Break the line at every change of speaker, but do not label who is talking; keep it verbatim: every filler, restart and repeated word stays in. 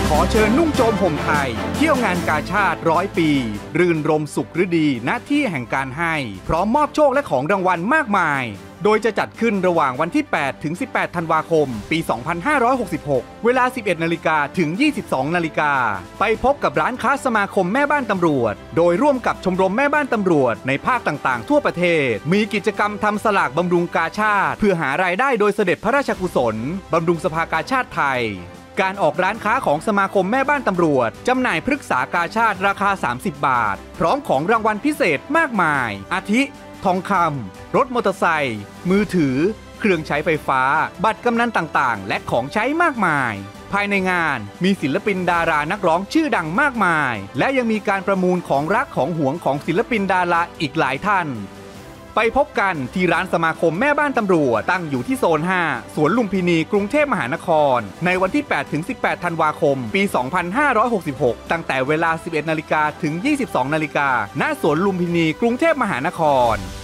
ขอเชิญนุ่งโจมห่มไทยเที่ยวงานกาชาติร้อยปีรื่นรมสุขฤดีณที่แห่งการให้พร้อมมอบโชคและของรางวัลมากมายโดยจะจัดขึ้นระหว่างวันที่แปดถึงสิบแปดธันวาคมปีสองพันห้าร้อยหกสิบหกเวลาสิบเอ็ดนาฬิกาถึงยี่สิบสองนาฬิกาไปพบกับร้านค้าสมาคมแม่บ้านตำรวจโดยร่วมกับชมรมแม่บ้านตำรวจในภาคต่างๆทั่วประเทศมีกิจกรรมทำสลากบำรุงกาชาติเพื่อหารายได้โดยเสด็จพระราชกุศลบำรุงสภากาชาติไทยการออกร้านค้าของสมาคมแม่บ้านตำรวจจำหน่ายพฤกษากาชาติราคาสามสิบบาทพร้อมของรางวัลพิเศษมากมายอาทิทองคำรถมอเตอร์ไซค์มือถือเครื่องใช้ไฟฟ้าบัตรกำนันต่างๆและของใช้มากมายภายในงานมีศิลปินดารานักร้องชื่อดังมากมายและยังมีการประมูลของรักของหวงของศิลปินดาราอีกหลายท่านไปพบกันที่ร้านสมาคมแม่บ้านตำรวจตั้งอยู่ที่โซนห้าสวนลุมพินีกรุงเทพมหานครในวันที่แปดถึงสิบแปดธันวาคมปีสองพันห้าร้อยหกสิบหกตั้งแต่เวลาสิบเอ็ดนาฬิกาถึงยี่สิบสองนาฬิกาณสวนลุมพินีกรุงเทพมหานคร